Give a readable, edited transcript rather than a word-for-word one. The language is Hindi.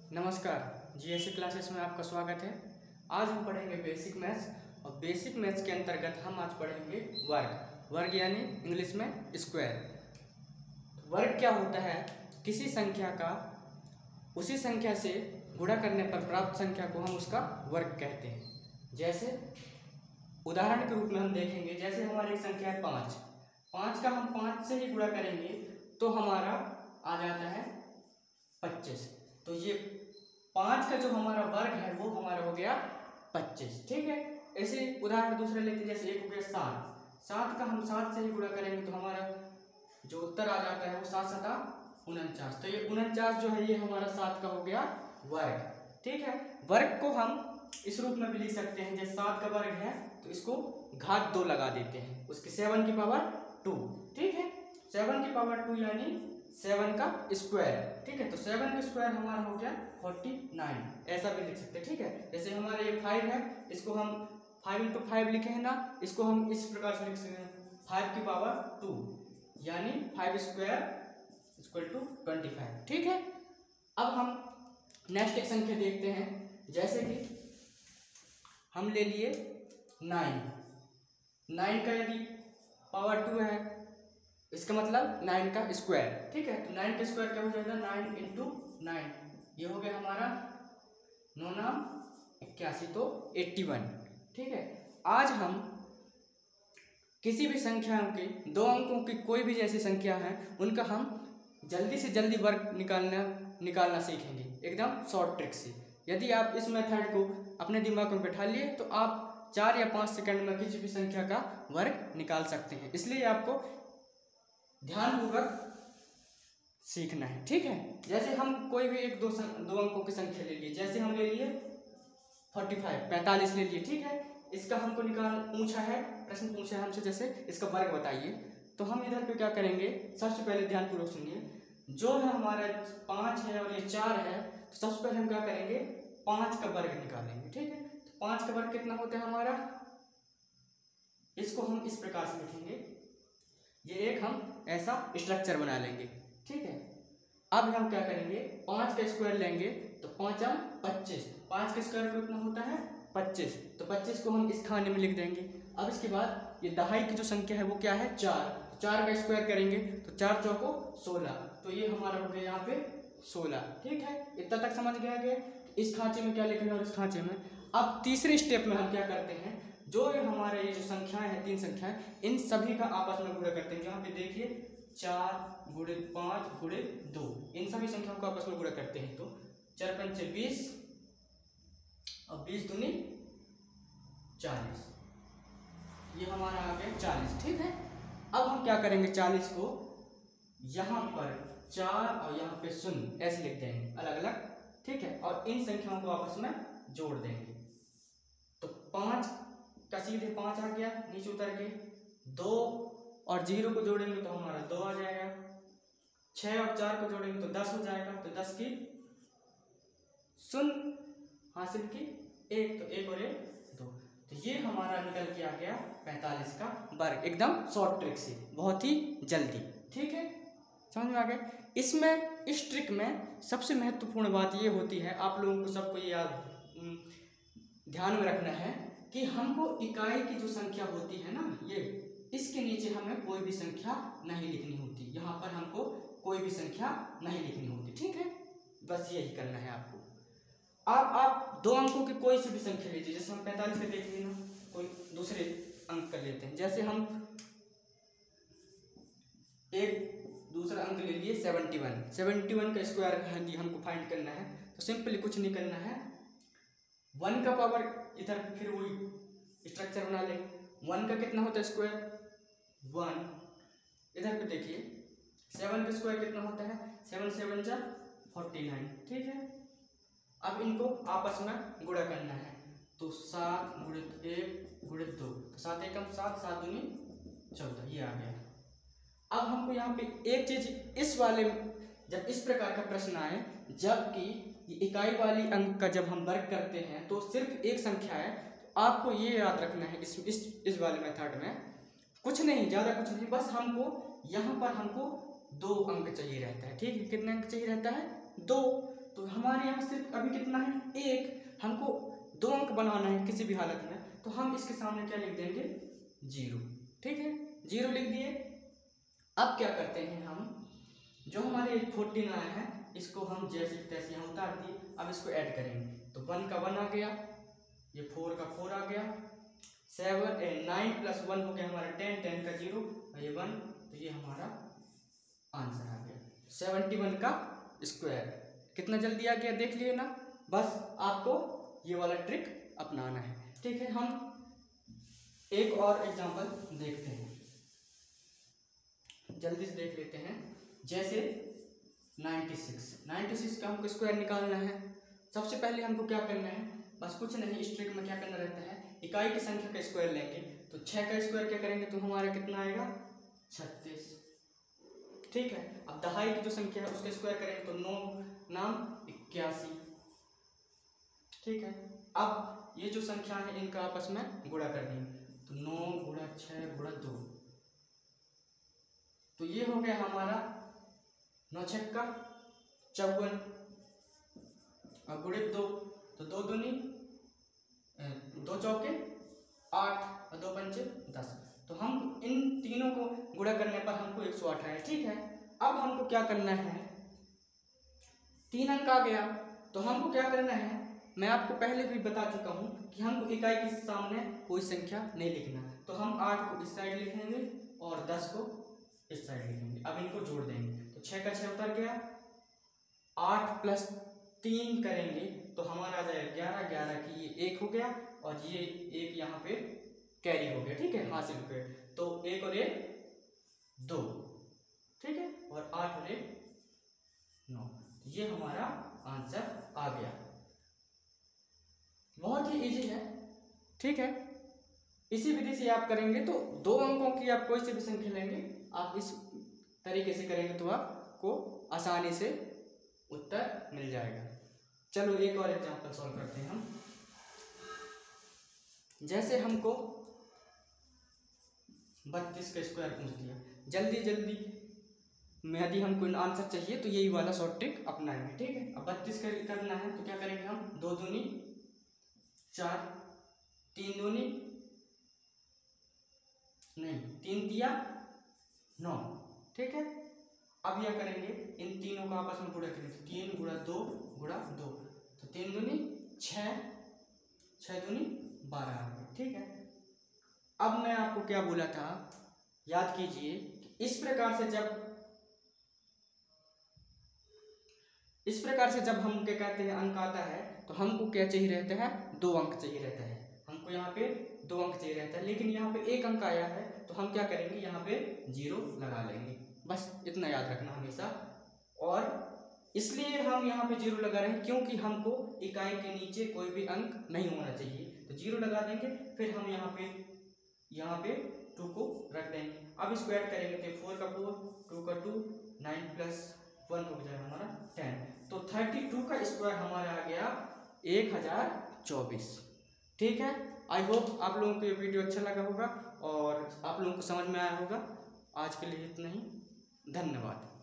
नमस्कार, जीएससी क्लासेस में आपका स्वागत है। आज हम पढ़ेंगे बेसिक मैथ्स और बेसिक मैथ्स के अंतर्गत हम आज पढ़ेंगे वर्ग यानी इंग्लिश में स्क्वायर। वर्ग क्या होता है? किसी संख्या का उसी संख्या से गुणा करने पर प्राप्त संख्या को हम उसका वर्ग कहते हैं। जैसे उदाहरण के रूप में हम देखेंगे, जैसे हमारी एक संख्या है 5। 5 का हम 5 से ही गुणा करेंगे तो हमारा आ जाता है 25। तो ये 5 का जो हमारा वर्ग है वो हमारा हो गया 25। ठीक है। ऐसे उदाहरण दूसरे लेते हैं, जैसे एक हो गया 7। 7 का हम 7 से ही गुणा करेंगे तो हमारा जो उत्तर आ जाता है वो 7 7 49। तो ये 49 जो है ये हमारा 7 का हो गया वर्ग। ठीक है। वर्ग को हम इस रूप में भी लिख सकते हैं, जैसे 7 का वर्ग है तो इसको घात 2 लगा देते हैं, उसके 7 की पावर 2। ठीक है। 7 की पावर 2 यानी 7 का स्क्वायर। ठीक है। तो 7 का स्क्वायर हमारा हो गया 49, ऐसा भी लिख सकते हैं। ठीक है। जैसे हमारे ये 5 है, इसको हम 5 इंटू 5 लिखे हैं ना, इसको हम इस प्रकार से लिख सकते हैं 5 की पावर 2 यानी 5 स्क्वायर इक्वल टू 25। ठीक है। अब हम नेक्स्ट एक संख्या देखते हैं, जैसे कि हम ले लिए 9 का यदि पावर 2 है, इसका मतलब 9 का स्क्वायर। ठीक है। तो 9 का स्क्वायर क्या हो जाएगा? 9 इंटू 9, ये हो गया हमारा 9 9 81, तो 81। ठीक है। आज हम किसी भी संख्या के 2 अंकों की कोई भी जैसी संख्या है उनका हम जल्दी से जल्दी वर्ग निकालना सीखेंगे, एकदम शॉर्ट ट्रिक से। यदि आप इस मेथड को अपने दिमाग में बैठा लिए तो आप 4 या 5 सेकंड में किसी भी संख्या का वर्ग निकाल सकते हैं। इसलिए आपको ध्यानपूर्वक सीखना है। ठीक है। जैसे हम कोई भी एक दो अंकों की संख्या ले लिए, जैसे हम ले लिए 45 ले लिए। ठीक है। इसका हमको पूछा है, प्रश्न पूछा है हमसे, जैसे इसका वर्ग बताइए। तो हम इधर पे क्या करेंगे, सबसे पहले ध्यानपूर्वक सुनिए। जो है हमारा 5 है और ये 4 है, तो सबसे पहले हम क्या करेंगे, 5 का वर्ग निकालेंगे। ठीक है। तो 5 का वर्ग कितना होता है हमारा, इसको हम इस प्रकार से लिखेंगे, ये एक हम ऐसा स्ट्रक्चर बना लेंगे। ठीक है। अब हम क्या करेंगे, 5 का स्क्वायर लेंगे तो 5 25। 5 का स्क्वायर कितना होता है 25, तो 25 को हम इस खाने में लिख देंगे। अब इसके बाद ये दहाई की जो संख्या है वो क्या है 4। 4 का स्क्वायर करेंगे तो 4 चौको 16, तो ये हमारा हो गया यहाँ पे 16। ठीक है। इतना तक समझ गया। इस खांचे में क्या लिखेंगे और इस खांचे में। अब तीसरे स्टेप में हम क्या करते हैं, जो हमारे ये जो संख्याएं हैं, 3 संख्याएं, इन सभी का आपस में गुणा करते हैं। यहाँ पे देखिए 4 गुणे 5 गुणे 2, इन सभी संख्याओं को आपस में गुणा करते हैं। तो 4 पंचे 20 और 20 दूनी 40, ये हमारा आ गया 40। ठीक है। अब हम क्या करेंगे, 40 को यहाँ पर 4 और यहाँ पे 0 ऐसे लिख देंगे अलग अलग। ठीक है। और इन संख्याओं को आपस में जोड़ देंगे। तो 5 का सीधे 5 आ गया नीचे उतर के, 2 और 0 को जोड़ेंगे तो हमारा 2 आ जाएगा, 6 और 4 को जोड़ेंगे तो 10 हो जाएगा। तो 10 की 0 हासिल की 1, तो 1 और 1 2, तो ये हमारा निकल के आ गया 45 का वर्ग, एकदम शॉर्ट ट्रिक से, बहुत ही जल्दी। ठीक है। समझ में आ गया। इसमें इस ट्रिक में सबसे महत्वपूर्ण बात ये होती है, आप लोगों को सबको ये ध्यान में रखना है कि हमको इकाई की जो संख्या होती है ना, ये इसके नीचे हमें कोई भी संख्या नहीं लिखनी होती। यहाँ पर हमको कोई भी संख्या नहीं लिखनी होती। ठीक है। बस यही करना है आपको। आप 2 अंकों की कोई सी भी संख्या लीजिए, जैसे हम 45 का देख लेना, कोई दूसरे अंक कर लेते हैं। जैसे हम एक दूसरा अंक ले लिए 71 का स्क्वायर हमको फाइंड करना है। तो सिंपली कुछ नहीं करना है, 1 का पावर इधर फिर वही स्ट्रक्चर बना लेंगे। 1 का कितना होता है स्क्वायर 1, इधर पे देखिए 7 का स्क्वायर कितना होता है 7 7 जा 49। ठीक है। अब इनको आपस में गुणा करना है, तो 7 गुणे 1 गुणे 2, तो 7 एकम 7, 7 दूनी 14, ये आ गया। अब हमको यहाँ पे एक चीज इस वाले, जब इस प्रकार का प्रश्न आए, जबकि इकाई वाली अंक का जब हम वर्ग करते हैं तो सिर्फ एक संख्या है, तो आपको ये याद रखना है इस वाले मेथड में कुछ नहीं, ज़्यादा कुछ नहीं, बस हमको यहाँ पर हमको 2 अंक चाहिए रहता है। ठीक है। कितने अंक चाहिए रहता है 2। तो हमारे यहाँ सिर्फ अभी कितना है, एक। हमको 2 अंक बनाना है किसी भी हालत में, तो हम इसके सामने क्या लिख देंगे, 0। ठीक है, 0 लिख दिए। अब क्या करते हैं हम, जो हमारे 14 आया है इसको हम जैसे तैसे यहाँ उतार दिए। अब इसको ऐड करेंगे तो 1 का 1 आ गया, ये 4 का 4 आ गया, 9 + 1 हो गया हमारा 10, 10 का 0 और ये 1, तो ये हमारा आंसर आ गया 71 का स्क्वायर। कितना जल्दी आ गया देख लिए ना। बस आपको ये वाला ट्रिक अपनाना है। ठीक है, हम एक और एग्जांपल देखते हैं, जल्दी से देख लेते हैं। जैसे 96 का हमको स्क्वायर निकालना है। सबसे पहले हमको क्या करना है, बस कुछ नहीं, इस ट्रिक में क्या करना रहता है, इकाई की संख्या का स्क्वायर लेंगे। तो 6 का स्क्वायर क्या करेंगे तो हमारा कितना आएगा, 36। ठीक है, अब दहाई की जो संख्या है उसका स्क्वायर करेंगे तो 9 नाम 81। ठीक है, अब ये जो संख्या है इनका आपस में गुणा कर देंगे, तो 9 गुणा 6 गुणा 2, तो ये हो गया हमारा 9 छक्का 54 और गुणित 2, तो 2 दूनी 2 चौके 8 और 2 पंचे 10। तो हम इन तीनों को गुणा करने पर हमको 108 आया। ठीक है, अब हमको क्या करना है, 3 अंक आ गया, तो हमको क्या करना है, मैं आपको पहले भी बता चुका हूं कि हमको इकाई के सामने कोई संख्या नहीं लिखना। तो हम 8 को इस साइड लिखेंगे और 10 को इस साइड लिखेंगे। अब इनको जोड़ देंगे, तो 6 का 6 उतर गया, 8 + 3 करेंगे तो हमारा आ जाएगा 11, 11 की ये 1 हो गया और ये 1 यहाँ पे कैरी हो गया। ठीक है, हासिल पे, तो 1 और 1 2, ठीक है, और 8 और 1 9, ये हमारा आंसर आ गया। बहुत ही इजी है। ठीक है, इसी विधि से आप करेंगे तो 2 अंकों की आप कोई सी भी संख्या लेंगे, आप इस तरीके से करेंगे तो आपको आसानी से उत्तर मिल जाएगा। चलो एक और एग्जांपल सॉल्व करते हैं हम। जैसे हमको 32 का स्क्वायर पूछ दिया, जल्दी जल्दी में यदि हमको आंसर चाहिए तो यही वाला शॉर्ट ट्रिक अपनाएंगे। ठीक है, अब 32 का करना है तो क्या करेंगे हम, 2 दूनी 4, 3 दूनी नहीं 3 दिया 9। ठीक है, अब यह करेंगे, इन तीनों का आपस में गुणा करेंगे, 3 गुणा 2 गुणा 2, तो 3 दूनी 6, 6 दूनी 12। ठीक है, अब मैं आपको क्या बोला था, याद कीजिए, इस प्रकार से जब हम क्या कहते हैं अंक आता है तो हमको क्या चाहिए रहता है, 2 अंक चाहिए रहता है। हमको यहाँ पे 2 अंक चाहिए रहता है, लेकिन यहाँ पे 1 अंक आया है तो हम क्या करेंगे, यहाँ पे 0 लगा लेंगे। बस इतना याद रखना हमेशा। और इसलिए हम यहाँ पे 0 लगा रहे हैं क्योंकि हमको इकाई के नीचे कोई भी अंक नहीं होना चाहिए, तो 0 लगा देंगे। फिर हम यहाँ पे 2 को रख देंगे। अब इसको ऐड करेंगे तो 4 का 4, 2 का 2, 9 + 1 हो जाएगा हमारा 10। तो 32 का स्क्वायर हमारा आ गया 1024। ठीक है, आई होप आप लोगों को ये वीडियो अच्छा लगा होगा और आप लोगों को समझ में आया होगा। आज के लिए इतना ही, धन्यवाद।